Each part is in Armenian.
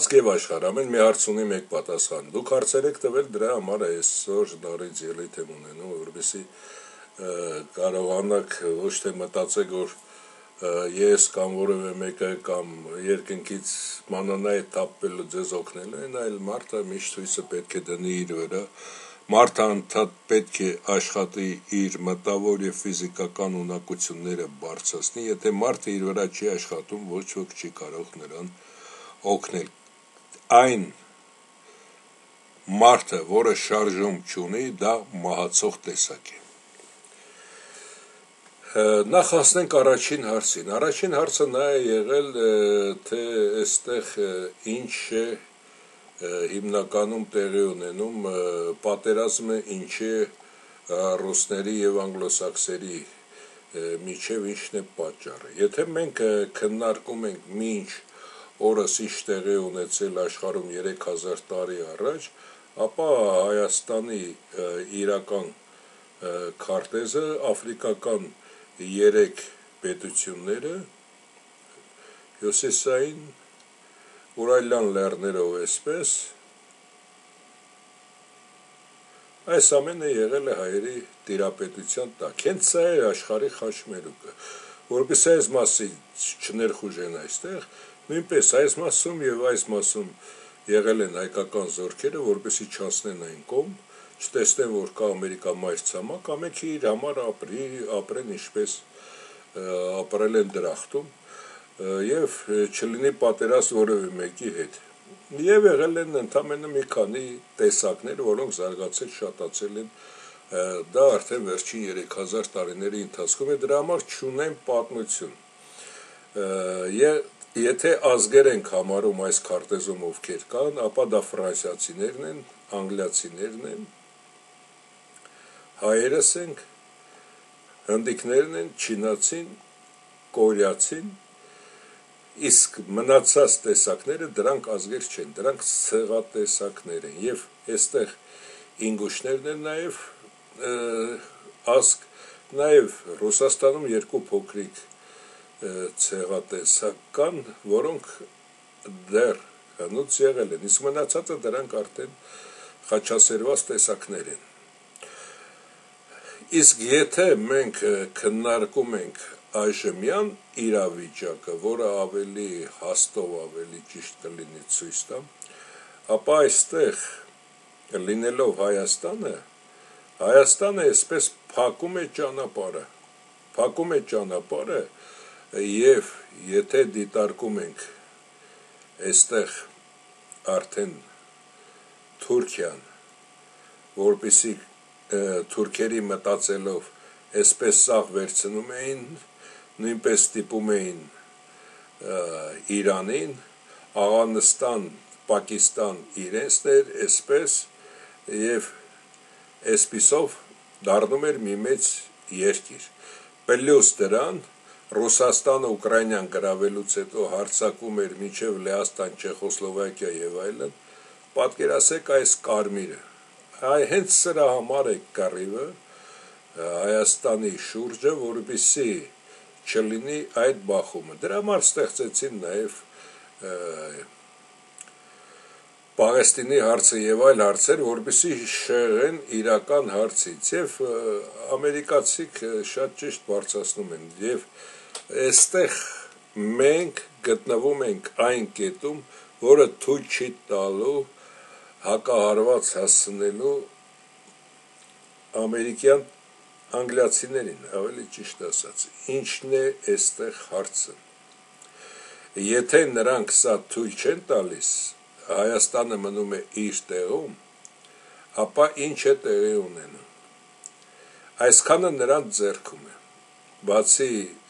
Եվ աշխարհ, ամեն մի հարց ունի մեկ պատասխան։ Դուք հարցեր եք տվել, դրա համար այսօր նորից ելույթ եմ ունենում, որովհետեւ կարողանաք ոչ թե մտածեք, որ ես կամ որևէ մեկը կամ երկնքից մանանայ տապվելու ձեզ օգնելու են, այլ մարդը միշտ հույսը պետք է դնի իր վրա։ Մարդը անդադ պետք է աշխատի իր մտավոր եւ ֆիզիկական ունակությունները բարձրացնի, եթե մարդը իր վրա չի աշխատում, ոչ ոք չի կարող նրան օգնել։ Այն մարդը, որը շարժում չունի, դա մահացող տեսակ է։ Նախ հասնենք առաջին հարցին։ Առաջին հարցը նա է եղել, թե այստեղ ինչ է հիմնականում տեղի ունենում պատերազմը, ինչ է ռուսների եւ անգլոսաքսերի միջև ինչն է պատճառը։ Եթե մենք քննարկում ենք մինչ օրս ինչ տեղի ունեցել աշխարհում 3000 տարի առաջ, ապա Հայաստանի իրական քարտեզը աֆրիկական 3 պետությունները հյուսիսային Ուրալյան լեռներով այսպես այս ամենը եղել է հայերի տիրապետության տակ։ Հենց սա է աշխարհի խաչմերուկը, որովհետեւ այս մասի չներխուժեն այստեղ, նույնպես այս մասում եւ այս մասում եղել են հայկական զորքերը, որպեսզի չանցնեն այն կողմ, չտեսնեն, որ կա Ամերիկա մայր ցամաք, ամենքը իր համար ապրեն ինչպես ապրել են դրախտում եւ չլինի պատերազմ որևէ մեկի հետ։ Եվ եղել են ընդամենը մի քանի տեսակներ, որոնք զարգացել շատացել են, դա արդեն վերջին 3000 տարիների ընթացքում է, դրա համար չունեն պատմություն։ Եթե ազգեր ենք համարում այս քարտեզում ովքեր կան, ապա դա ֆրանսիացիներն են, անգլիացիներն են, հայերս ենք, հնդիկներն են, չինացին, կորեացին, իսկ մնացած տեսակները դրանք ազգեր չեն, դրանք ցեղատեսակներ են, եւ այստեղ ինգուշներն են նաեւ ազգ, նաեւ Ռուսաստանում 2 փոքրիկ ցեղատեսակ կան, որոնք դեռ հնուց եղել են, իսկ մնացածը դրանք արդեն խաչասերված տեսակներ են։ Իսկ եթե մենք քննարկում ենք այժմյան իրավիճակը, որը ավելի հաստով, ավելի ճիշտ կլինի ցույց տամ, ապա այստեղ լինելով Հայաստանը այսպես փակում է ճանապարհը, եւ եթե դիտարկում ենք այստեղ արդեն Թուրքիան, որպեսզի թուրքերի մտածելով այսպես սաղ վերցնում էին, նույնպես ստիպում էին Իրանին, Աղանստան, Պակիստան իրենցներ, այսպես եւ այսպիսով դառնում էր մի մեծ երկիր։ Պլյուս դրան Ռուսաստանը Ուկրաինան գրավելուց հետո հարձակում էր մինչև Լեհաստան, Չեխոսլովակիա եւ այլն, պատկերացեք այս կարմիրը, հենց սրա համար է կռիվը Հայաստանի շուրջը, որպեսզի չլինի այդ բախումը։ Դրա համար ստեղծեցին նաեւ Պաղեստինի հարցը եւ այլ հարցեր, որպեսզի շեղեն իրական հարցից, եւ ամերիկացիք շատ ճիշտ բարձրացնում են, եւ այստեղ մենք գտնվում ենք այն կետում, որը թույլ չի տալու հակահարված հասցնելու ամերիկյան անգլիացիներին, ավելի ճիշտ ասած, ինչն է այստեղ հարցը։ Եթե նրանք սա թույլ չեն տալիս, Հայաստանը մնում է իր տեղում, ապա ինչ է տեղի ունենում։ Այսքանը նրանց ձեռքում է, բացի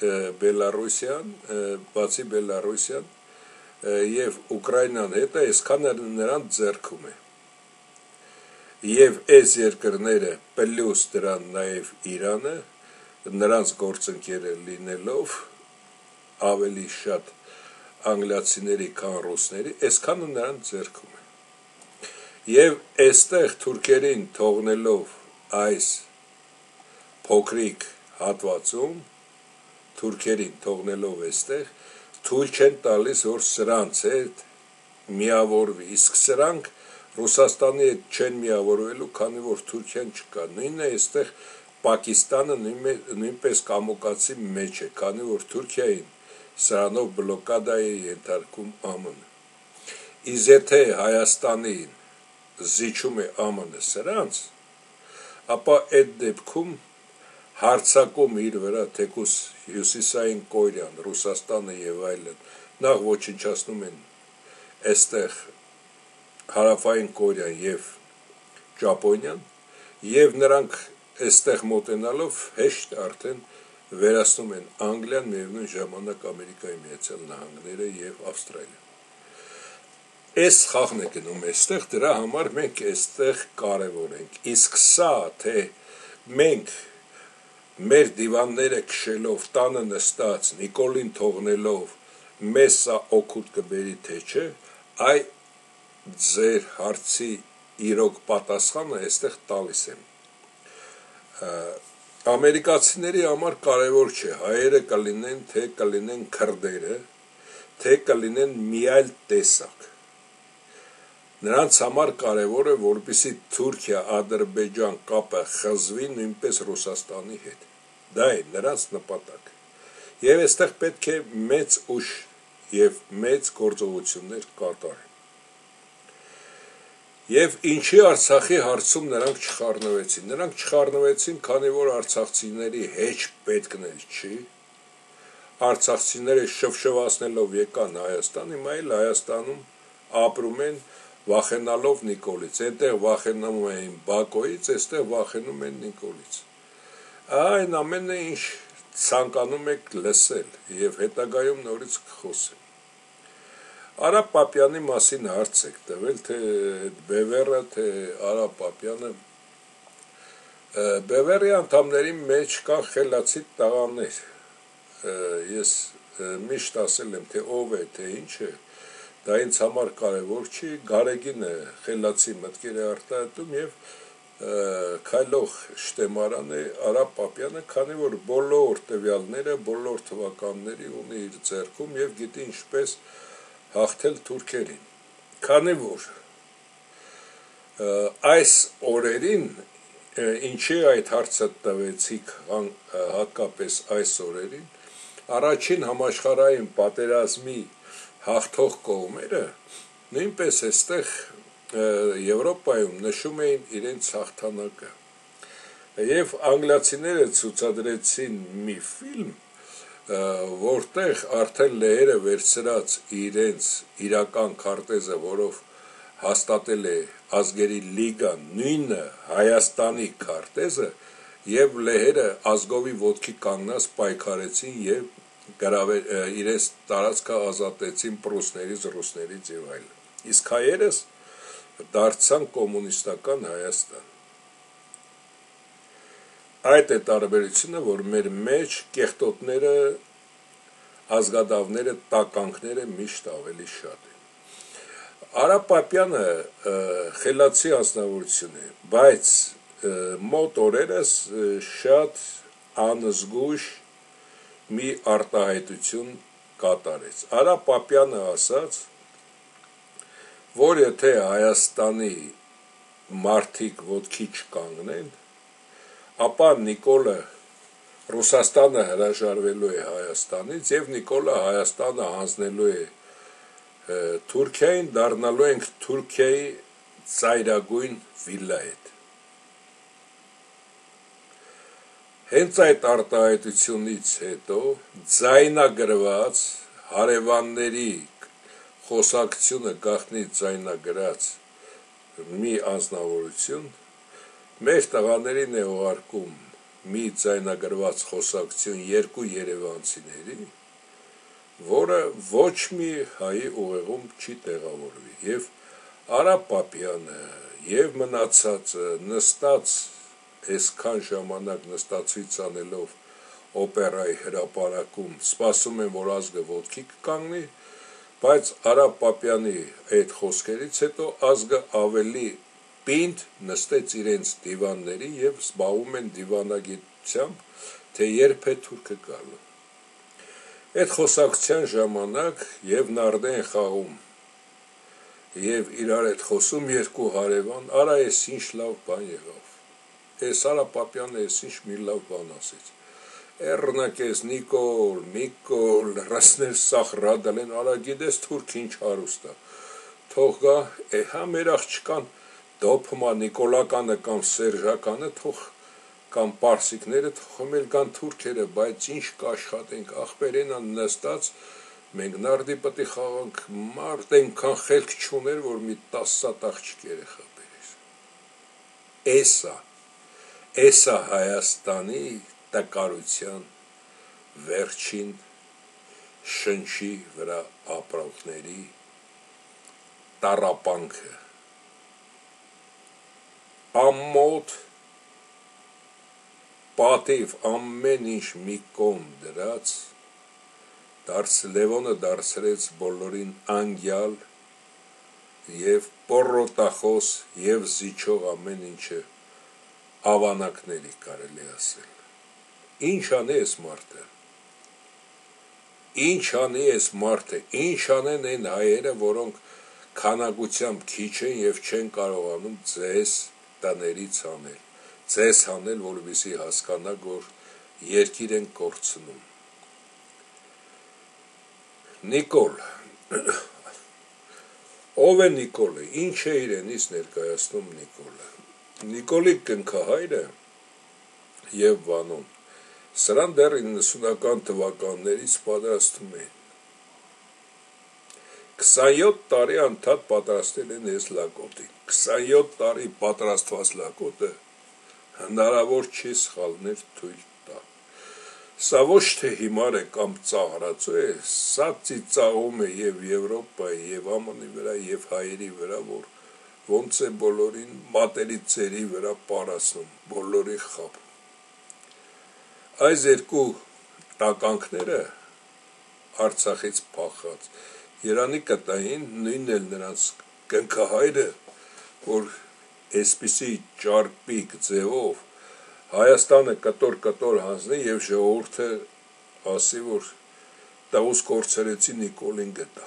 Բելարուսյան եւ Ուկրաինան հետ այսքանը նրանց ձեռքում է։ Եվ այս երկրները պլյուս դրան նաեւ Իրանը, նրանց գործընկերը լինելով ավելի շատ անգլիացիների, քան ռուսների, այսքանը նրանց ձեռքում է։ Եվ այստեղ թուրքերին թողնելով այս փոքրիկ հատվածում, թուրքերին թողնելով այստեղ, թույլ չեն տալիս, որ սրանց հետ միավորվի, իսկ սրանք Ռուսաստանի հետ չեն միավորվելու, քանի որ Թուրքիան չկա։ Նույնն է այստեղ Պակիստանը նույնպես կամոկացի մեջ է, քանի որ Թուրքիային սրանով բլոկադա է ենթարկում ԱՄՆ-ը։ Իսկ եթե Հայաստանին զիջում է ԱՄՆ-ը սրանց, ապա այդ դեպքում հարձակում իր վրա թեկուզ Հյուսիսային Կորեան, Ռուսաստանը եւ այլն նախ ոչնչացնում են այստեղ Հարավային Կորեան եւ Ճապոնիան, եւ նրանք այստեղ մոտենալով հեշտ արդեն վերացնում են Անգլիան, միևնույն ժամանակ Ամերիկայի Միացյալ Նահանգները եւ Ավստրալիան։ Այս խաղն է գնում այստեղ, դրա համար մենք այստեղ կարևոր ենք։ Իսկ սա, թե մենք մեր դիվանները քշելով, տանը նստած, Նիկոլին թողնելով, մեզ սա օգուտ կբերի, թե չէ, այ ձեր հարցի իրոք պատասխանը այստեղ տալիս եմ։ Ամերիկացիների համար կարևոր չէ, հայերը կլինեն, թե կլինեն քրդերը, թե կլինեն մի այլ տեսակ։ Նրանց համար կարևոր է, որպեսզի Թուրքիա-Ադրբեջան կապը խզվի նույնպես Ռուսաստանի հետ։ Դա է նրանց նպատակը։ Եվ այստեղ պետք է մեծ ուժ եւ մեծ գործողություններ կատարեն։ Եվ ինչի Արցախի հարցում նրանք չխառնվեցին։ Նրանք չխառնվեցին, քանի որ արցախցիների հեչ պետքն էլ չի։ Արցախցիները շվշվացնելով եկան Հայաստան, հիմա էլ Հայաստանում ապրում են վախենալով Նիկոլից, այնտեղ վախենում էին Բակոյից, այստեղ վախենում են Նիկոլից։ Այն ամենը ինչ ցանկանում եք լսել եւ հետագայում նորից կխոսեմ։ Արա Պապյանի մասին հարց եք տվել, թե Բևերը, թե Արա Պապյանը։ Բևերի անդամների մեջ կան խելացի տղաներ։ Ես միշտ ասել եմ, թե ով է, թե ինչ է, դա ինձ համար կարևոր չի, Գարեգինը խելացի մտքեր է արտահայտում եւ քայլող շտեմարան է Արա Պապյանը, քանի որ բոլոր տվյալները, բոլոր թվականների ունի իր ձեռքում եւ գիտի ինչպես հաղթել թուրքերին։ Քանի որ այս օրերին, ինչի այդ հարցը տվեցիք հատկապես այս օրերին, առաջին համաշխարհային պատերազմի հաղթող կողմերը նույնպես այստեղ Եվրոպայում նշում էին իրենց հաղթանակը։ Եվ անգլիացիները ցուցադրեցին մի ֆիլմ, որտեղ արդեն լեհերը վերցրած իրենց իրական քարտեզը, որով հաստատել է ազգերի լիգան, նույնը Հայաստանի քարտեզը, եւ լեհերը ազգովի ոտքի կանգնած պայքարեցին եւ իրենց տարածքը ազատեցին պրուսներից, ռուսներից եւ այլն։ Իսկ հայերս դարձան կոմունիստական Հայաստան։ Այդ է տարբերությունը, որ մեր մեջ կեղտոտները, ազգադավները, տականքները միշտ ավելի շատ են։ Արա Պապյանը խելացի անձնավորություն է, բայց մոտ օրերս շատ անզգույշ մի արտահայտություն կատարեց։ Արա Պապյանը ասաց, որ եթե Հայաստանի մարդիկ ոտքի չկանգնեն, ապա Նիկոլը Ռուսաստանը հրաժարվելու է Հայաստանից եւ Նիկոլը Հայաստանը հանձնելու է Թուրքիային, դառնալու ենք Թուրքիայի ծայրագույն վիլայետ։ Հենց այդ արտահայտությունից հետո ձայնագրված հարևանների խոսակցությունը գաղտնի ձայնագրած մի անձնավորություն մեր տղաներին է ուղարկում մի ձայնագրված խոսակցություն երկու երևանցիների, որը ոչ մի հայի ուղեղում չի տեղավորվի, եւ Արա Պապյանը եւ մնացածը նստած այսքան ժամանակ նստածից անելով օպերայի հրապարակում սպասում են, որ ազգը ոտքի կկանգնի, բայց Արա Պապյանի այդ խոսքերից հետո ազգը ավելի պինդ նստեց իրենց դիվանների եւ զբաղվում են դիվանագիտությամբ, թե երբ է թուրքը գալու։ Այդ խոսակցության ժամանակ եւ նարդի են խաղում եւ իրար հետ խոսում երկու հարևան, արա էս ինչ լավ բան եղավ, էս Արա Պապյանը էս ինչ մի լավ բան ասեց, էռնակես Նիկոլ, Միկոլ, ռասներ սախ ռադալեն, արա գիտես թուրք ինչ հարուստ է, թող գա, հա մեր աղջկան դոփմա նիկոլականը կամ սերժականը թող կամ պարսիկները թողում էլ կան թուրքերը, բայց ինչ կաշխատենք, ախպերենա նստած, մենք նարդի պտի խաղանք, մարդ ենքան խելք չուներ, որ մի 10 սատ աղջիկ երեխա բերես։ Էսա Հայաստանի տկարության վերջին շնչի վրա ապրողների տառապանքը, ամոթ պատիվ ամեն ինչ մի կողմ դրած, Լևոնը դարձրեց բոլորին անգյալ և պոռոտախոս և զիջող ամեն ինչը ավանակների կարելի ասել։ Ինչ անի էս մարդը, ինչ անի էս մարդը, ինչ անեն այն հայերը, որոնք քանակությամբ քիչ են և չեն կարողանում ձեզ տներից անել, ձեզ հանել, որպեսզի հասկանաք, որ երկիր են կորցնում։ Նիկոլ, ով է Նիկոլը, ինչ է իրենից ներկայացնում Նիկոլը։ Նիկոլի կնքահայրը և Վանոն, սրան դեռ 90-ական թվականներից պատրաստում էին։ 27 տարի անդադ պատրաստել են այս լակոտին, 27 տարի պատրաստված լակոտը հնարավոր չի սխալներ թույլ տա։ Սա ոչ թե հիմար է կամ ծաղրածու է, սա ծիծաղում է և Եվրոպայի, և ԱՄՆ-ի վրա, և հայերի վրա, որ ոնց է բոլորին մատերի ծերի վրա պարացնում, բոլորի խապ։ Այս երկու տականքները Արցախից փախած Երանի կտային, նույնն էլ նրանց կնքահայրը, որ այսպիսի ճարպիկ ձևով Հայաստանը կտոր հանձնի և ժողովուրդը ասի, որ տղուս կորցրեցի Նիկոլին գտա։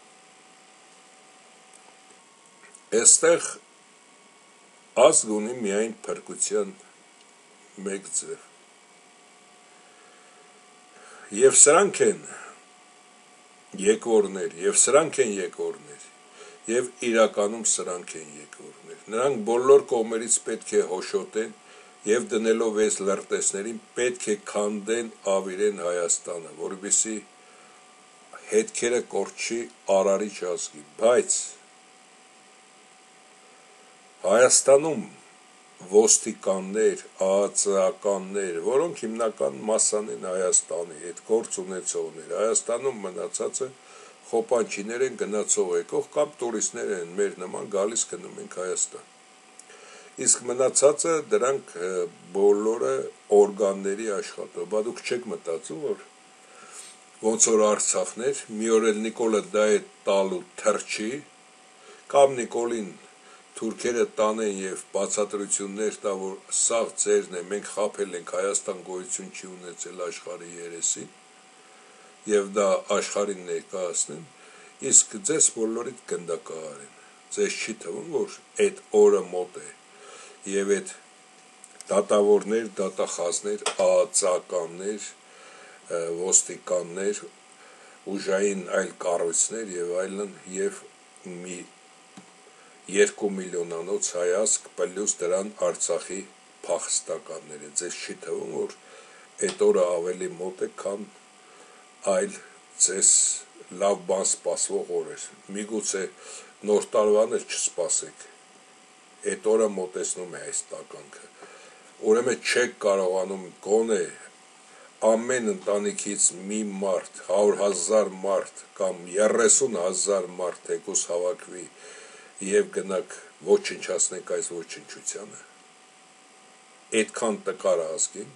Այստեղ ազգ ունի միայն փրկության մեկ ձև։ Եվ սրանք են եկվորներ, և իրականում սրանք են եկվորներ։ Նրանք բոլոր կողմերից պետք է հոշոտեն և դնելով այս լրտեսներին պետք է քանդեն, ավիրեն Հայաստանը, որպեսզի հետքերը կորչի արարիչ ազգի, բայց Հայաստանում ոստիկաններ, ԱԱԾ-ականներ, որոնք հիմնական մասան են Հայաստանի, այդ գործ ունեցողներ, Հայաստանում մնացածը խոպանչիներ են գնացող եկող կամ տուրիստներ են մեր նման գալիս գնում ենք Հայաստան։ Իսկ մնացածը դրանք բոլորը օրգանների աշխատող, բա դուք չեք մտածում, որ ոնց որ Արցախներ, մի օր էլ Նիկոլը դա է տալու թրջի, կամ Նիկոլին թուրքերը տանեն և բացատրություններ տա, որ սաղ ձերն է, մենք խաբել ենք, Հայաստան գոյություն չի ունեցել աշխարհի երեսին, և դա աշխարհին ներկայացնեն, իսկ ձեզ բոլորիդ գնդակահարեն, ձեզ չի թվում, որ այդ օրը մոտ է, և այդ դատավորներ, դատախազներ, ԱԱԾ-ականներ, ոստիկաններ, ուժային այլ կառույցներ և այլն, և մի 2 միլիոնանոց հայացք պլյուս դրան Արցախի փախստականները, ձեզ չի թվում, որ այդ օրը ավելի մոտ է, քան այլ ձեզ լավ բան սպասվող օրեր, միգուցե նոր տարվան էլ չսպասեք, այդ օրը մոտեցնում է այս տականքը, ուրեմն չեք կարողանում գոնե ամեն ընտանիքից մի մարդ, 100,000 մարդ կամ 30,000 մարդ թեկուզ հավաքվի և գնաք ոչնչացնենք այս ոչնչությանը, այդքան տկար ազգ ենք,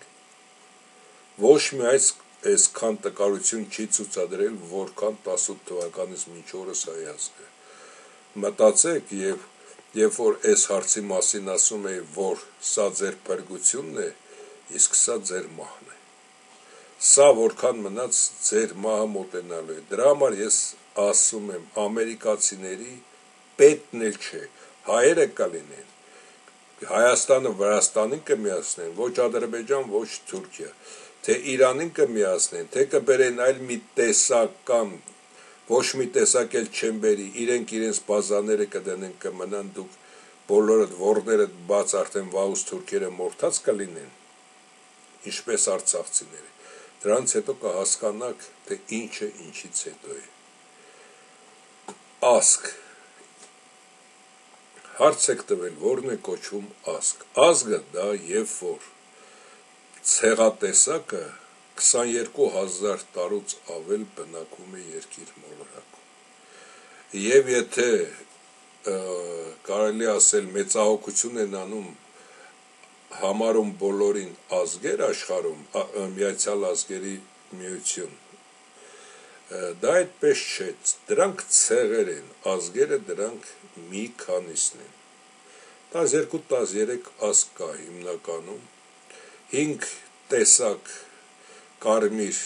ոչ մի այսքան տկարություն չի ցուցադրել, որքան 18 թվականից մինչ օրս հայ ազգը։ Մտածեք և երբ որ այս հարցի մասին ասում էի, որ սա ձեր փրկությունն է, իսկ սա ձեր մահն է։ Սա որքան մնաց ձեր մահը մոտենալու է։ Դրա համար ես ասում եմ ամերիկացիների պետն էլ չէ, հայերը կլինեն, Հայաստանը Վրաստանին կմիացնեն, ոչ Ադրբեջան, ոչ Թուրքիա, թե Իրանին կմիացնեն, թե կբերեն այլ մի տեսական, ոչ մի տեսակ էլ չեն բերի, իրենց բազաները կդնեն կմնան, դուք բոլորդ ворներդ բաց արդեն վաղուց թուրքերը մորթած կլինեն, ինչպես արցախցիները, դրանց հետո կհասկանաք, թե ինչը ինչից հետո է, ասկ, հարց եք տվել, որն է կոչվում ասկ, ազգը դա և որ ցեղատեսակը 22,000 տարուց ավել բնակվում է երկիր մոլորակում, և եթե կարելի ասել մեծահոգություն են անում համարում բոլորին ազգեր աշխարհում, Միացյալ Ազգերի Միություն, դա այդպես չէ, դրանք ցեղեր են, ազգերը դրանք մի քանիսն են, 12-13 ազգ կա հիմնականում, 5 տեսակ կարմիր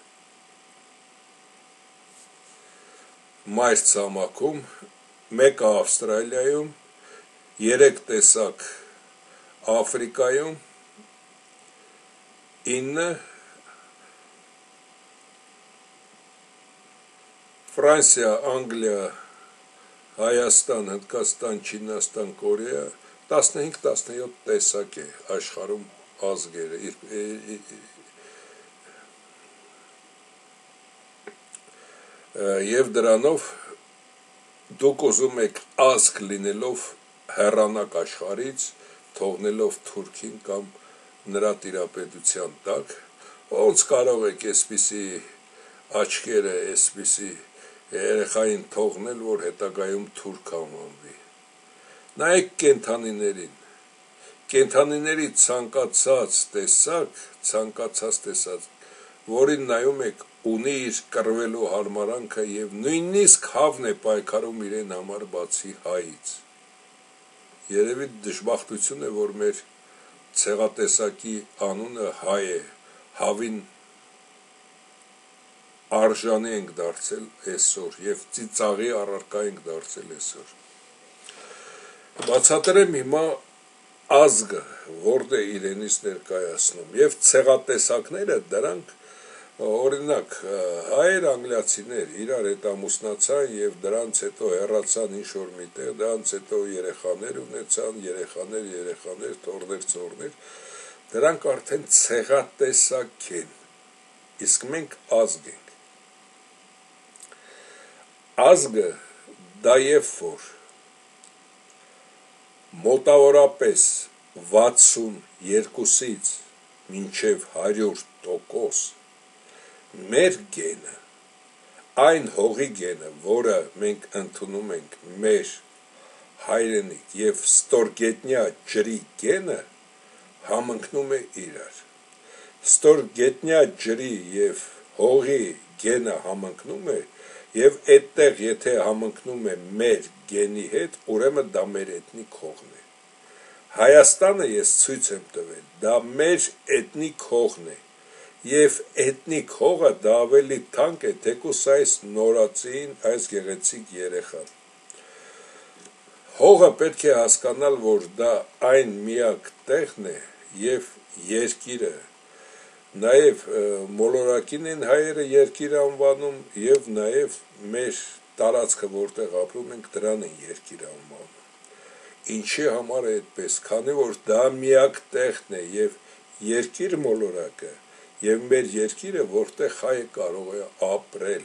մայր ցամաքում, մեկը Ավստրալիայում, 3 տեսակ Աֆրիկայում, 9 Ֆրանսիա, Անգլիա, Հայաստան, Հնդկաստան, Չինաստան, Կորեա, 15-17 տեսակ է աշխարհում ազգերը, և դրանով դուք ուզում եք ազգ լինելով հեռանաք աշխարհից, թողնելով Թուրքին կամ նրա տիրապետության տակ, ոնց կարող եք այսպիսի աչքերը, այսպիսի երեխային թողնել, որ հետագայում թուրք անվանվի, նայեք կենդանիների ցանկացած տեսակ, որին նայում եք ունի իր կռվելու հարմարանքը և նույնիսկ հավն է պայքարում իրեն համար բացի հայից, երևի դժբախտություն է, որ մեր ցեղատեսակի անունը հայ է, հավին արժանի ենք դարձել այսօր և ծիծաղի առարկա ենք դարձել այսօր, բացատրեմ հիմա ազգը, որն է իրենից ներկայացնում, և ցեղատեսակները դրանք, օրինակ, հայեր անգլիացիներ իրար հետ ամուսնացան և դրանց հետո հեռացան ինչ-որ միտեղ, դրանց հետո երեխաներ ունեցան, երեխաներ, թոռներ, դրանք արդեն ցեղատեսակ են, իսկ մենք ազգ ենք, ազգը դա և որ մոտավորապես 62-ից մինչև 100% մեր գենը, այն հողի գենը, որը մենք ընդունում ենք մեր հայրենիք և ստորգետնյա ջրի գենը համընկնում է իրար, ստորգետնյա ջրի և հողի գենը համընկնում է և այդտեղ եթե համընկնում է մեր գենի հետ, ուրեմն դա մեր էթնիկ հողն է, Հայաստանը ես ցույց եմ տվել, դա մեր էթնիկ հողն է, և էթնիկ հողը դա ավելի թանկ է, թեկուզ այս նորածին, այս գեղեցիկ երեխան, հողը պետք է հասկանալ, որ դա այն միակ տեղն է և երկիրը, նաև մոլորակին են հայերը երկիր անվանում և նաև մեր տարածքը, որտեղ ապրում ենք, դրան են երկիր անվանում, ինչի համար է այդպես, քանի որ դա միակ տեղն է և երկիր մոլորակը և մեր երկիրը, որտեղ հայը կարող է ապրել,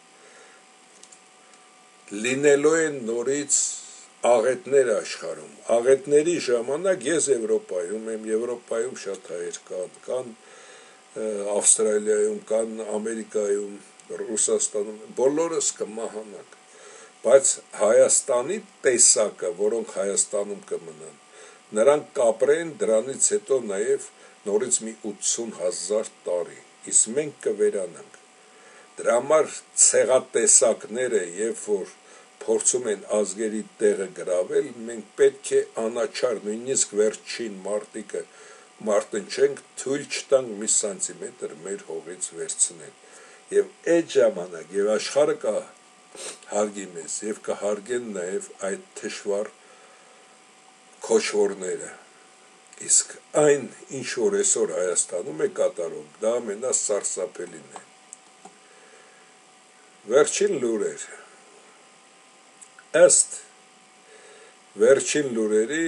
լինելու են նորից աղետներ աշխարհում, աղետների ժամանակ ես Եվրոպայում եմ, Եվրոպայում շատ հայեր կան Ավստրալիայում, կան Ամերիկայում, Ռուսաստանում, բոլորս կմահանանք, բայց Հայաստանի տեսակը, որոնք Հայաստանում կմնան, նրանք կապրեն դրանից հետո նաև նորից մի 80,000 տարի, իսկ մենք կվերանանք, դրա համար ցեղատեսակները, երբ որ փորձում են ազգերի տեղը գրավել, մենք պետք է անաչար, նույնիսկ վերջին մարտիկը մարտնչենք, թույլ չտանք մի սանտիմետր մեր հողից վերցնեն, և այդ ժամանակ, և աշխարհը հարգի մեզ եւ կհարգեն նաեւ այդ թշվառ քոչվորները։ Իսկ այն, ինչ որ այսօր Հայաստանում է կատարում, դա ամենասարսափելին է։ Վերջին լուրեր։ Ըստ վերջին լուրերի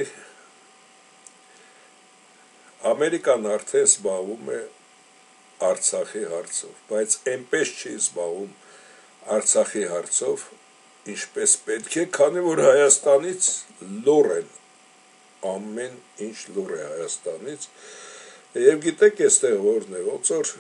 Ամերիկան արդեն զբաղվում է Արցախի հարցով, բայց այնպես չի զբաղվում Արցախի հարցով, ինչպես պետք է, քանի որ Հայաստանից լուր են, ամեն ինչ լուր է Հայաստանից, եւ գիտեք այստեղ որն է, ոնց որ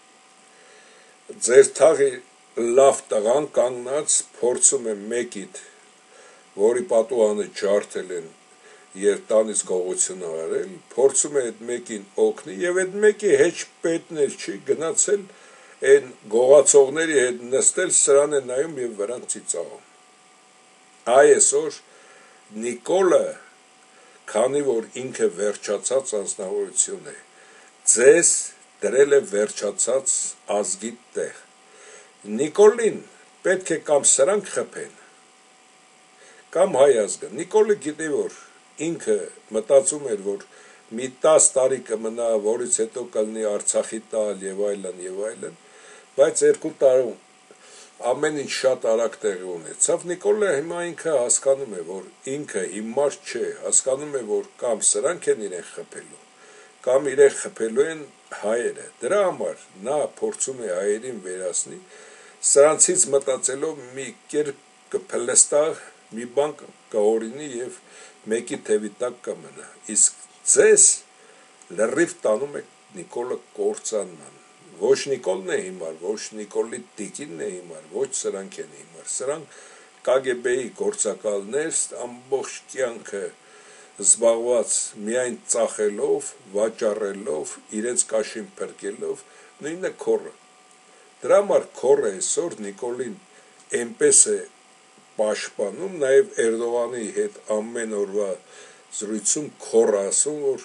ձեր թաղի լավ տղան կանգնած փորձում է մեկիդ, որի պատուհանը ջարդել են եւ տանից գողություն արել, փորձում է այդ մեկին օգնի եւ այդ մեկի հեչ պետներ չի գնացել այն գողացողների հետ նստել սրան է նայում եւ վրան ծիծաղում։ Այսօր Նիկոլը, քանի որ ինքը վերջացած անձնավորություն է, ձեզ դրել է վերջացած ազգի տեղ։ Նիկոլին պետք է կամ սրանք խփեն, կամ հայ ազգը։ Նիկոլը գիտի, որ ինքը մտածում էր, որ մի 10 տարի կմնա, որից հետո կլինի Արցախի տալ եւ այլն, բայց 2 տարում ամեն ինչ շատ արագ տեղի ունեցավ։ Նիկոլը հիմա ինքը հասկանում է, որ ինքը հիմար չէ, հասկանում է, որ կամ սրանք են իրեն խփելու, կամ իրեն խփելու են հայերը։ Դրա համար նա փորձում է հայերին վերացնի, սրանցից մտածելով մի կերպ կփլստա, մի բան կօրինի եւ մեկի թևի տակ կմնա, իսկ ձեզ լրիվ տանում է Նիկոլը կործանման, ոչ Նիկոլն է հիմար, ոչ Նիկոլի տիկինն է հիմար, ոչ սրանք են հիմար, սրանք KGB-ի գործակալներ ամբողջ կյանքը զբաղված միայն ծախելով, վաճառելով, իրենց կաշին փրկելով, նույնը քորը։ Դրա համար քորը այսօր Նիկոլին այնպես է պաշտպանում, նաև Էրդողանի հետ ամեն օրվա զրույցում քորը ասում, որ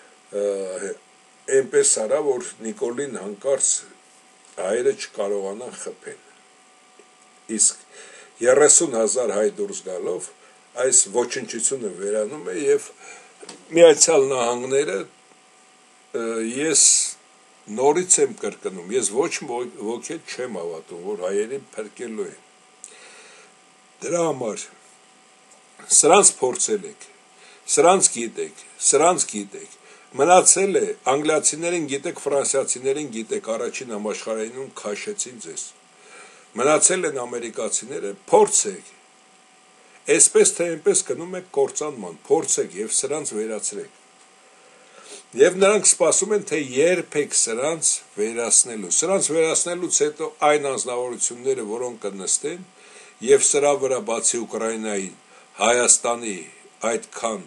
այնպես արա, որ Նիկոլին հանկարծ հայերը չկարողանան խփեն։ Իսկ 30,000 հայ դուրս գալով այս ոչնչությունը վերանում է եւ Միացյալ Նահանգները ես նորից եմ կրկնում, ես ոչ ոքի չեմ հավատում, որ հայերին փրկելու են։ Դրա համար սրանց փորձել եք, սրանց գիտեք, մնացել է անգլիացիներին գիտեք, ֆրանսիացիներին գիտեք, առաջին համաշխարհայինում քաշեցին ձեզ, մնացել են ամերիկացիները, փորձեք, այսպես թե այնպես գնում եք կործանման, փորձեք եւ սրանց վերացրեք։ Եվ նրանք սպասում են, թե երբ եք սրանց վերացնելուց հետո այն անձնավորությունները, որոնք կնստեն, եւ սրա վրա բացի Ուկրաինայի, Հայաստանի այդքան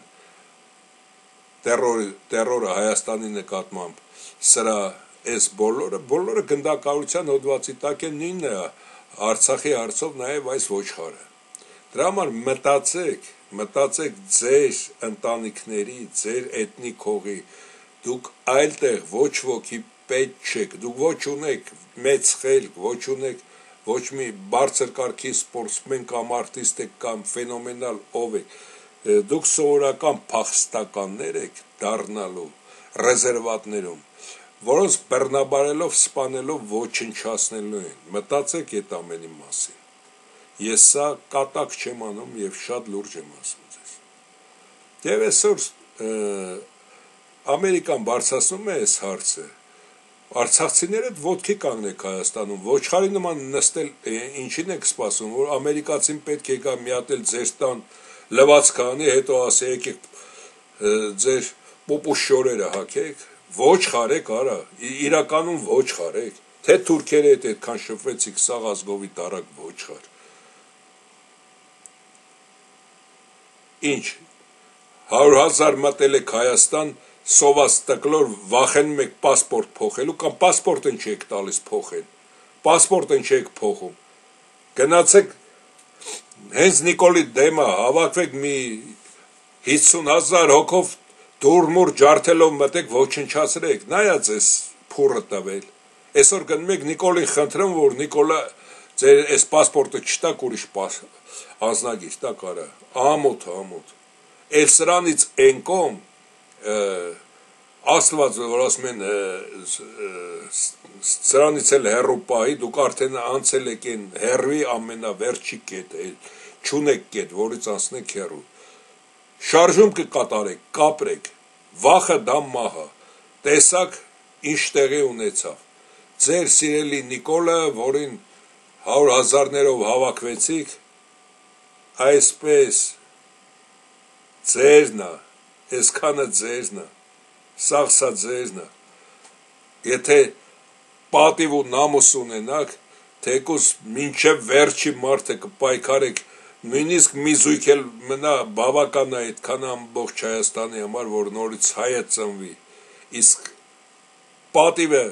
տերորը Հայաստանի նկատմամբ սրա այս բոլորը գնդակահարության հոդվածի տակ են, նույնն է Արցախի հարցով նաեւ այս ոչխարը։ Դրա համար մտածեք ձեր ընտանիքների, ձեր էթնիկ հողի, դուք այլտեղ ոչ ոքի պետք չեք, դուք ոչ ունեք մեծ խելք, ոչ ունեք ոչ մի բարձր կարգի սպորտսմեն կամ արտիստ եք կամ ֆենոմենալ ով եք, դուք սովորական փախստականներ եք դառնալու ռեզերվատներում, որոնց բռնաբարելով, սպանելով ոչնչացնելու են։ Մտածեք այդ ամենի մասին։ Ես սա կատակ չեմ անում եւ շատ լուրջ եմ ասում ձեզ։ Եվ այսօր Ամերիկան բարձրացնում է այս հարցը։ Արցախցիները ոտքի կանգնեք Հայաստանում, ոչխարի նման նստել, ինչին եք սպասում, որ ամերիկացին պետք է գա մի հատ էլ ձեր տան լվացք անի, հետո ասի եկեք ձեր պոպուշորերը հագեք, ոչ խարեք, արա, իրականում ոչ խարեք, թե թուրքերը հետ այդքան շփվեցիք, սաղ ազգովի տարակ ոչ խար։ Ինչ, 100,000 մտել եք Հայաստան, սոված տկլոր վախենում եք պասպորտ փոխելու կամ պասպորտն չեք տալիս փոխեն, պասպորտն չեք փոխում, գնացեք հենց Նիկոլի դեմը հավաքվեք մի 50,000 հոգով դուրմուր ջարդելով մտեք ոչնչացրեք, նայած ես փուրը տվել, այսօր գնում եք Նիկոլին խնդրում, որ ձեր այս պասպորտը չտակ ուրիշ անձնագիր տա կարա, ամոթ, էլ սրանից ենկոմ, Աստված, որ ասում են, սրանից էլ հեռու պահի, դուք արդեն անցել եք են հեռվի ամենավերջի կետ, չունեք կետ, որից անցնեք հեռու, շարժում կկատարեք, կապրեք, վախը դամ մահը, տեսակ ինչ տեղի ունեցավ, ձեր սիրելի Նիկոլը, որին 100,000-ներով հավաքվեցիք, այսպես ձերնա, այսքանը ձերնա, սաղսա ձերնա, եթե պատիվ ու նամուս ունենաք, թեկուս մինչև վերջի մարդը կպայքարեք, նույնիսկ մի զույգ էլ մնա բավական է այդքան ամբողջ Հայաստանի համար, որ նորից հայը ծնվի, իսկ պատիվը,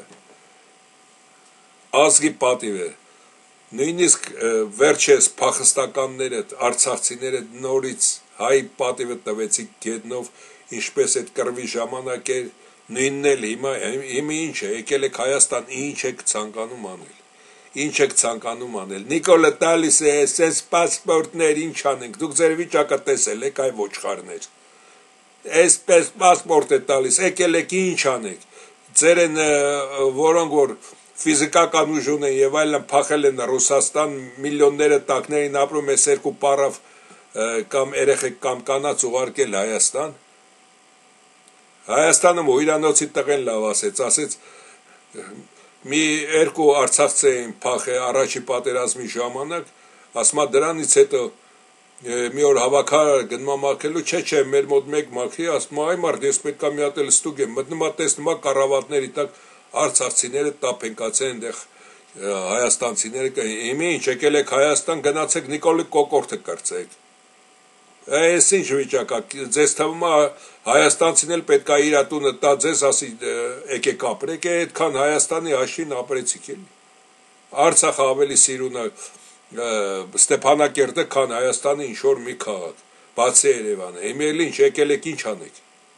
ազգի պատիվ է, նույնիսկ վերջես փախստականները, արցախցիները նորից հայ պատիվը տվեցիք գետնով, ինչպես այդ կռվի ժամանակ էր, նույնն էլ հիմա ինչ է, եկել եք Հայաստան, ինչ եք ցանկանում անել, Նիկոլը տալիս է, այս պասպորտներ, ինչ անենք, դուք ձեր վիճակը տեսել եք, այ ոչխարներ, այսպես պասպորտ է տալիս, եկել եք ինչ անեք, ձեր են, որոնք որ ֆիզիկական ուժ ունեն եւ այլն փախել են Ռուսաստան, միլիոնները տակներին ապրում, այս երկու պարավ կամ երեխեք կամ կանաց ուղարկել Հայաստան, Հայաստանը հույրանոցի տղեն լավ ասեց, մի երկու արցախցի էին փախել առաջի պատերազմի ժամանակ, ասма դրանից հետո մի օր հավաքարար գնմա մաքելու, չէ, մեր մոտ մեկ մաքրի, ասма այ մարդ, ես պետքա մի հատ էլ ստուգ եմ, մտնումա տեսնումա կառավատների տակ արցախցիները տապենկացեն այնտեղ հայաստանցիները, հիմի ինչ եկել եք Հայաստան, գնացեք Նիկոլի կոկորտը կրծեք, այս ինչ վիճակա, ձեզ թվում է Հայաստանցին էլ պետք է իր տունը տա ձեզ, ասի եկեք ապրեք, այդքան Հայաստանի հաշվին ապրեցիք էլի, Արցախը ավելի սիրուն է Ստեփանակերտը, քան Հայաստանի ինչ-որ մի քաղաք, բացի Երևանը, հիմա էլ ինչ եկել եք ինչ անեք,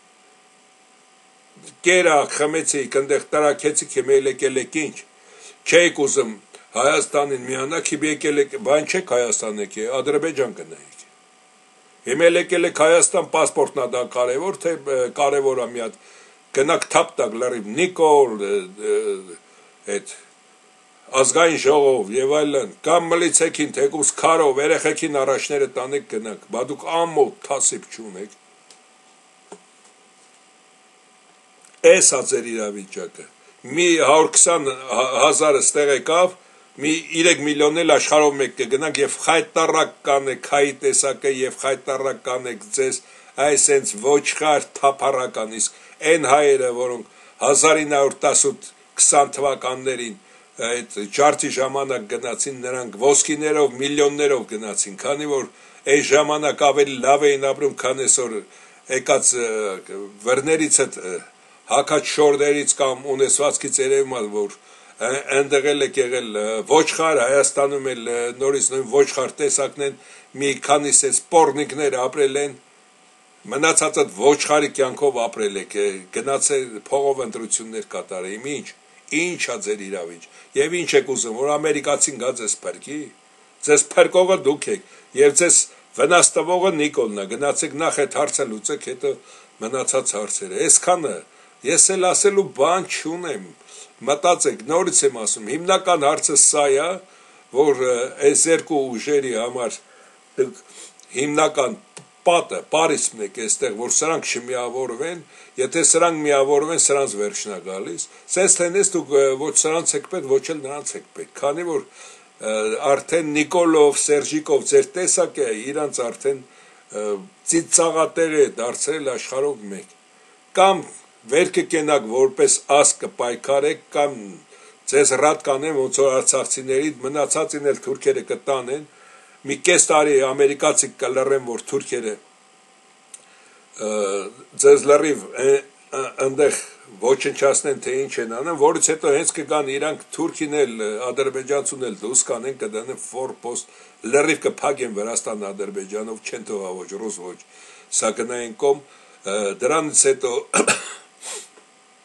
կերա խմեցիք, ընդեղ տրակեցիք, հիմա եկել եք ինչ, չեք ուզում Հայաստանին միանաք, հիմա եկել եք, բան չեք Հայաստան եկել, Ադրբեջան գնայիք, հիմա եկել եք Հայաստան, պասպորտնա դա կարևոր, թե կարևոր է մի հատ, գնաք թափ տակ լրիվ, Նիկոլ, ազգային ժողով եւ այլն, կամ մլիցեքին, թեկուս քարով, երեխեքին առաջները տանեք գնաք, բա դուք ամոթ թասիբ չունեք, Էս է ձեր իրավիճակը, մի 120,000 ստեղ եկավ, մի 3 միլիոն էլ աշխարհով մեկ կգնանք եւ խայտարակ կանեք հայի տեսակը եւ խայտարակ կանեք ձեզ այսենց ոչխար թափառական իսկ այն հայերը որոնք 1918-20 թվականներին այդ ջարդի ժամանակ գնացին նրանք ոսկիներով միլիոններով գնացին քանի որ այս ժամանակ ավելի լավ էին ապրում քան այսօր եկած վերներից հակաց շորդերից կամ ունեցվածքից երևում է որ այնտեղ էլ եկել ոչխար Հայաստանում էլ նորից նույն ոչխար տեսակն են մի քանիսը սպորնիկներ ապրել են մնացածը ոչխարի կյանքով ապրել եք գնացել փողով ընտրություններ կատարել ինչ է ձեր իրավիճ եւ ինչ եք ուզում որ ամերիկացին գա ձեզ փրկի ձեզ փրկողը դուք եք եւ ձեզ վնաս տվողը Նիկոլն է գնացեք նախ այդ հարցը լուծեք հետո մնացած հարցերը այսքանը ես էլ ասելու բան չունեմ մտածեք նորից եմ ասում հիմնական հարցը սա է որ այս երկու ուժերի համար հիմնական պատը պարիսմն է այստեղ որ սրանք չմիավորվեն եթե սրանք միավորվեն սրանց վերջնա գալիս sense tennis դուք ոչ սրանց եք պետք ոչ էլ նրանց եք պետք քանի որ արդեն Նիկոլով Սերժիկով ձեր տեսակ է իրանց արդեն ծիծաղատեր է դարձրել աշխարհով մեկ կամ վերքը կենակ որպես ասկ կպայքարեք կամ ձեզ ռադ կանեն ոնց որ արցախցիների մնացածին էլ թուրքերը կտանեն մի կես տարի ամերիկացի կլռեն որ թուրքերը ձեզ լրիվ այնտեղ ոչնչացնեն թե ինչ են անում որից հետո հենց կգան իրանք թուրքին էլ ադրբեջանցուն էլ դուրս կանեն կդնեն ֆորպոստ լրիվ կփակեն Վրաստան ադրբեջանով չեն թողա ոչ ռուս ոչ սա գնային կողմ դրանից հետո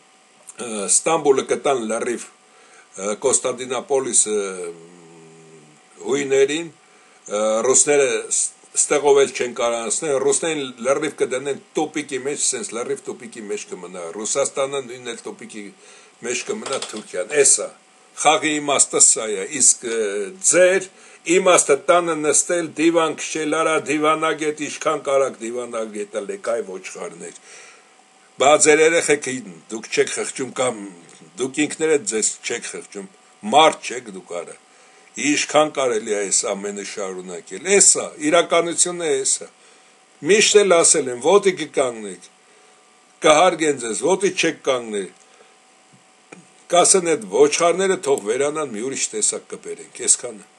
Ստամբուլը կտան լրիվ Կոստանդինապոլիսը հույներին ռուսները ստեղով էլ չեն կարողացնել, ռուսներին լրիվ կդնեն տոպիկի մեջ, սենց լրիվ տոպիկի մեջ կմնա, Ռուսաստանը նույնն էլ տոպիկի մեջ կմնա Թուրքիան, էսա, խաղի իմաստը սա է, իսկ ձեր իմաստը տանը նստել, դիվան քշել արա, դիվանագետ, ինչքան կարակ դիվանագետը լեկայ ոչխարներ, բա ձեր երեխեքին դուք չեք խղճում կամ դուք ինքներդ ձեզ չեք խղճում, մարդ չեք դուք արա, Ինչքան կարելի է այս ամենը շարունակել, էսա, իրականությունը էսա, միշտ էլ ասել են, ոտի կկանգնեք, կհարգեն ձեզ, ոտի չեք կանգնել, կասեն այդ ոչխարները թող վերանան մի ուրիշ տեսակ կբերենք, այսքանը